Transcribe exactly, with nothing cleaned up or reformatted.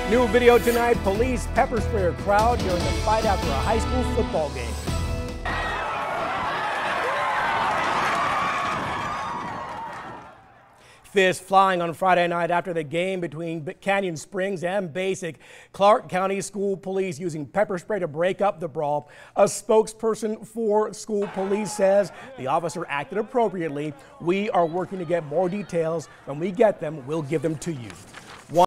New video tonight, police pepper spray a crowd during a fight after a high school football game. Fists flying on Friday night after the game between Canyon Springs and Basic. Clark County School Police using pepper spray to break up the brawl. A spokesperson for school police says the officer acted appropriately. We are working to get more details. When we get them, we'll give them to you.